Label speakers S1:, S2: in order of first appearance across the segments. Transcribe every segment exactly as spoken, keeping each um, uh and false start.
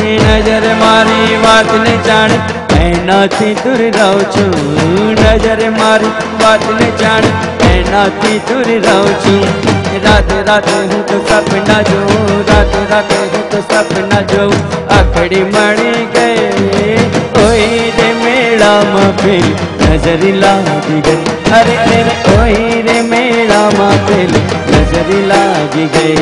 S1: नजर मारी बात ने जान एना थी दूर रहूं छू नजर मारी बात ने जान एना थी दूर रहूं छू रात रात हूँ तो सपना जो रात रात हूँ तो सपना जो आखड़ी मणी गए ओए रे मेला महफिल नजर लागी गई अरे अरे ओए रे मेला महफिल नजर लागी गई।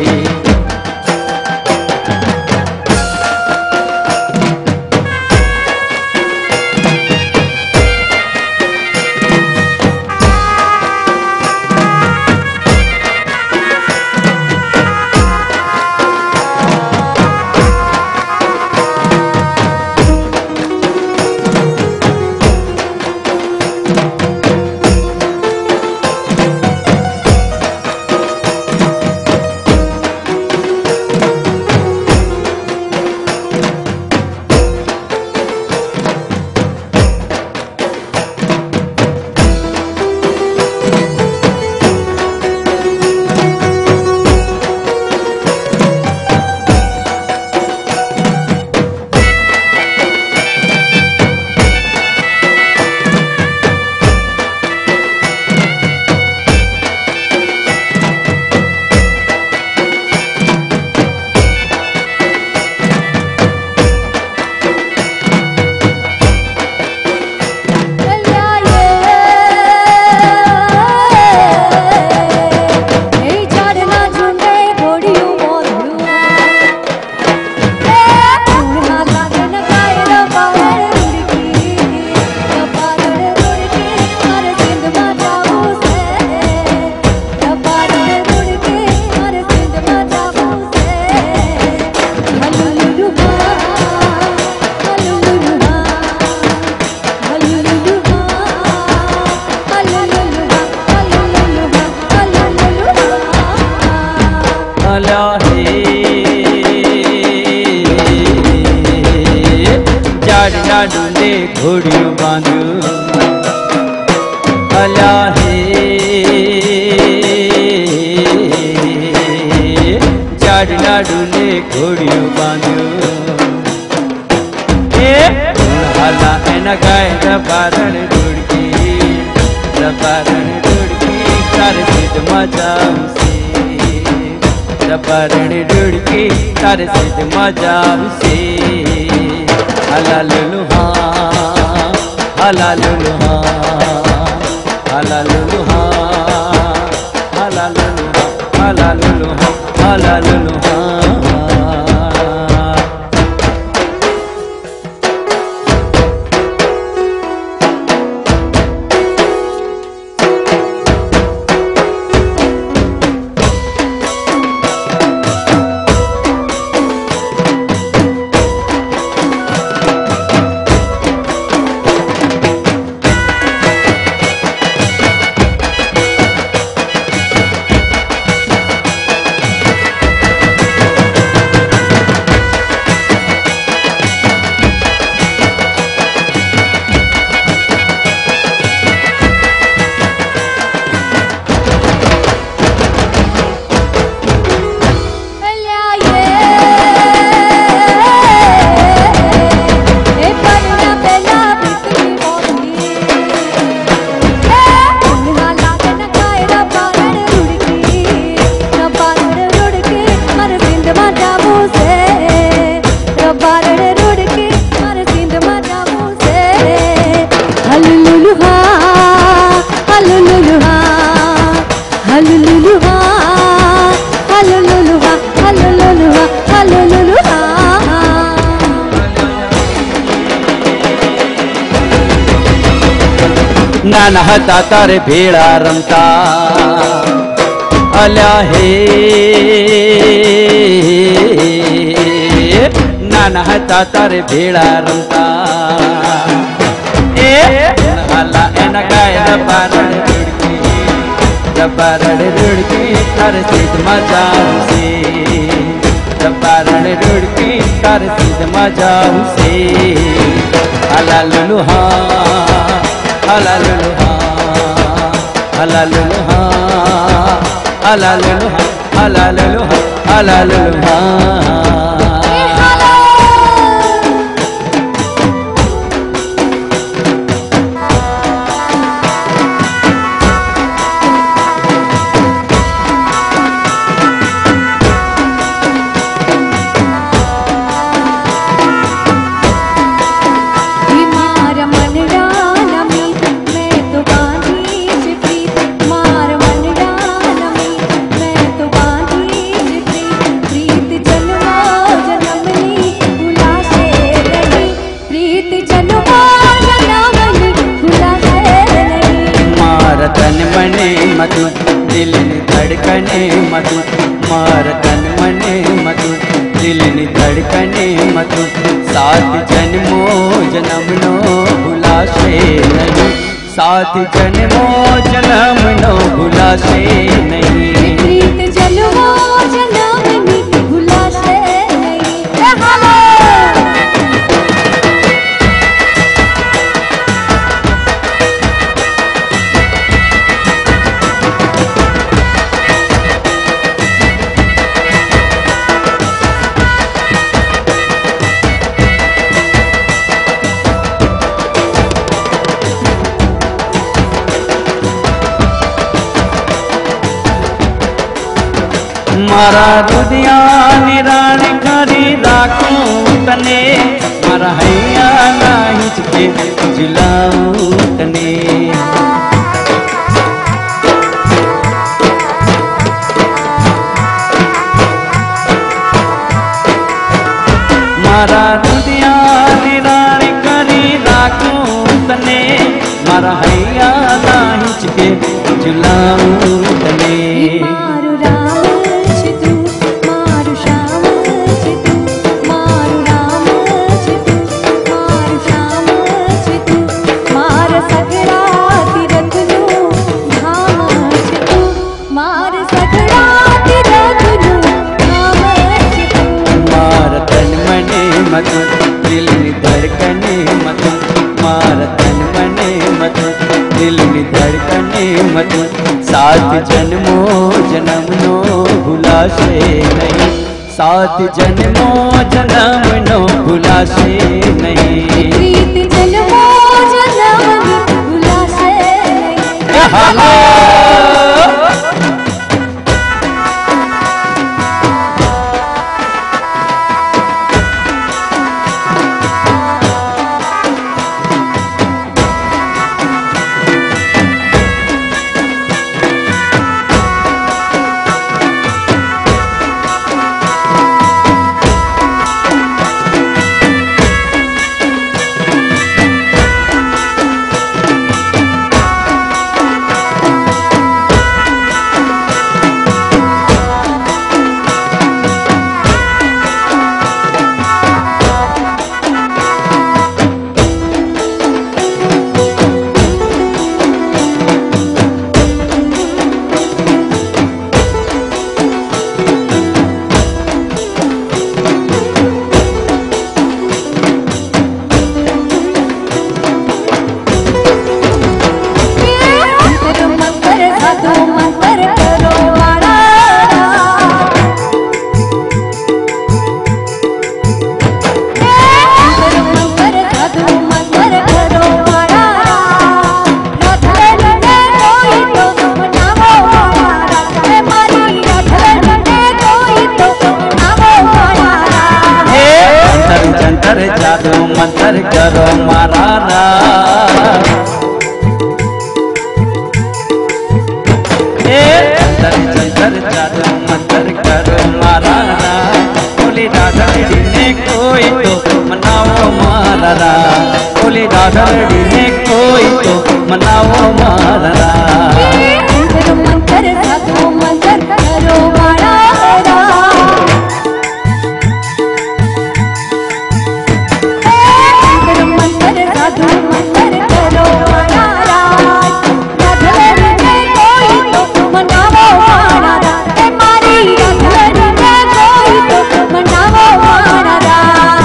S2: ढूंढे घोड़ियों बांधू अला है जाड़ना ढूंढे घोड़ियों बांधू हाला एना गाय रबारण ढूंढी रबारण ढूंढी तारे सिद्ध मजाऊ से रबारण ढूंढी तारे सिद्ध मजाऊ से हला लुलु हाँ हला लुलु हाँ हला लुलु हाँ हला लुलु हाँ हला लुलु हाँ हला लुलु हाँ। नाना हता तारे भेड़ा रमता अल्या हे नाना हता तारे भेड़ा रमता ए अल्लाह एना गाय रबारण रुड़की रबारण रुड़की तारे सिद्ध मजाऊ से रबारण रुड़की तारे सिद्ध मजाऊ से अला लुलु हाँ हला लुलु हाँ हला लुलु हाँ हला लुलु हाँ हला लुलु हाँ हला लुलु हाँ।
S1: धड़कने मत सात जन्मों जन्म नो भुलासे नहीं, सात जन्मों जन्म नो भुलासे नहीं,
S3: प्रीत जन्मों जन्म नी भुलासे नहीं।
S1: मारा रुदिया निराण करी राखूं तने, मारा हैया ना हिचके झुलाऊं तने, मारा रुदिया निराण करी राखूं तने, मारा हैया ना हिचके झुलाऊं तने।
S3: मारू राम चितू मारू श्याम चितू, मारू राम चितू मारू श्याम चितू, मार सगड़ा तीरथ नु धाम चितू, मार सगड़ा तीरथ नु धाम चितू।
S1: मार तन मने मत दिल में धड़कने मत, मार तन मने मत दिल में धड़कने मत, सात जन्मों जन्म नो भुलासे नहीं, सात जन्मों जन्म नो भुलासे नहीं,
S3: प्रीत जन्मों जन्म नी भुलासे नहीं।
S1: जादू मंत्र करो मारा राज, जंतर जंतर जादू मंत्र करो मारा राज, बोली राधा ने कोई तो मनाओ मारा राज, बोली राधा ने कोई तो मनाओ मारा राज।
S3: मंत्र जादू मंत्र करो मारा राज, मंत्र जादू मंत्र करो मारा राज, राधा ने कोई तो मनाओ मारा राज, मारी राधा ने कोई तो मनाओ मारा राज।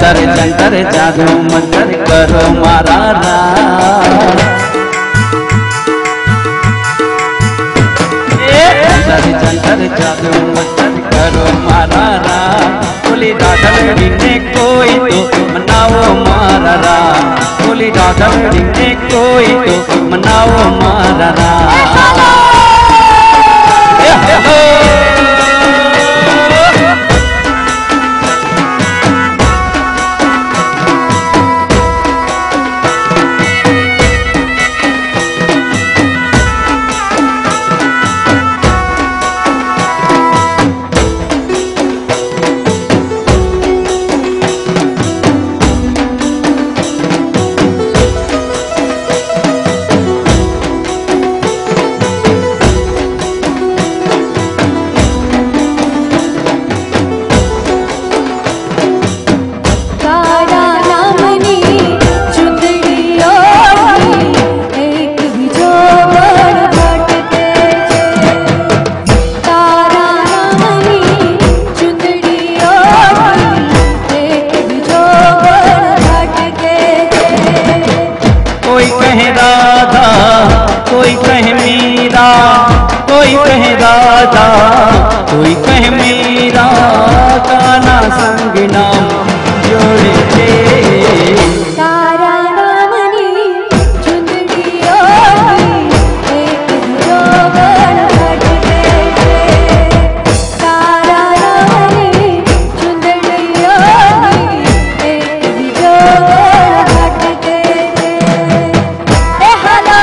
S1: जंतर जंतर जादू मंतर करो मारा राज। जंतर जंतर जादू मंतर करो मारा राज। बोली राधड़ी ने कोई तो मनाओ मारा राज। बोली राधड़ी ने कोई तो मनाओ मारा राज। कोई कहे मीरा, कोई कहे राधा, कोई कहे मीरा, कान्हा संग नाम जोड़े थे।
S3: तारा नामनी चुंदड़ी ओढ़ी एक जोगण भटके थे। तारा नामनी चुंदड़ी ओढ़ी एक जोगण भटके थे। ए हलो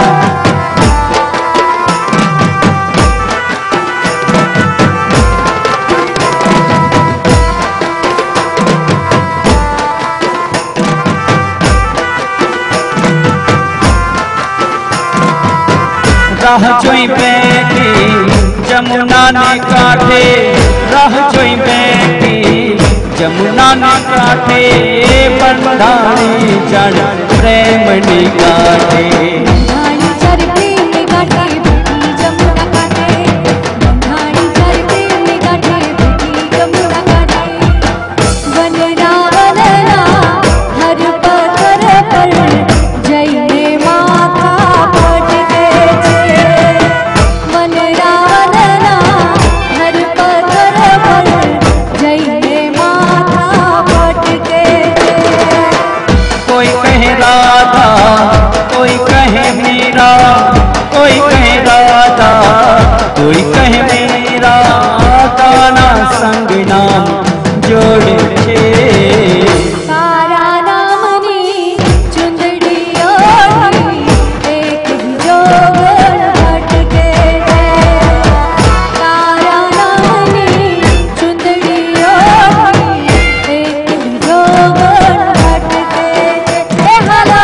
S1: राह जोई बैठी जमुना ने काटे, राह जोई बैठी जमुना ने काटे, बंधानी चढ़ प्रेम नी काटे।
S3: बंधानी चढ़ प्रेम नी काटे, बेटी जमुना काटे। बंधानी चढ़ प्रेम नी काटे, बेटी जमुना काटे। वनरा वनरा हर पत्थर पर जइने माथा पटके छे। वनरा वनरा हर पत्थर पर जइने माथा पटके छे।
S1: कोई कहे राधा, कोई कहे मीरा, कोई कहे राधा, कोई कहे मीरा, कान्हा संग नाम जोड़े थे।
S3: तारा नामनी चुंदड़ी ओढ़ी एक जोगण भटके थे। तारा नामनी चुंदड़ी ओढ़ी एक जोगण भटके थे। ए हलो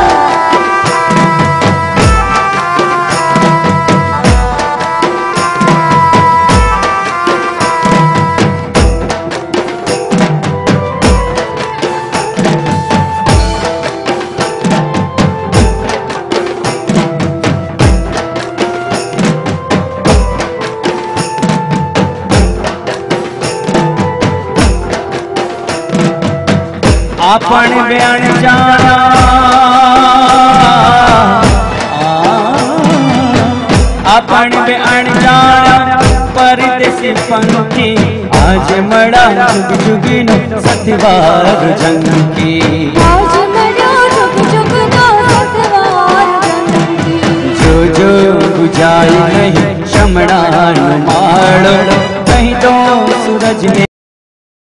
S1: आपन बयान जाना, आपन बयान जाना परदेसी पंखी, आज मड़ा जुग जुगिन सतवार जंगी।
S3: आज मरो जुग जुग नो सतवार जंगी।
S1: जो जो बुझाई नहीं शमड़ा माड़ो, कहीं तो सूरज ने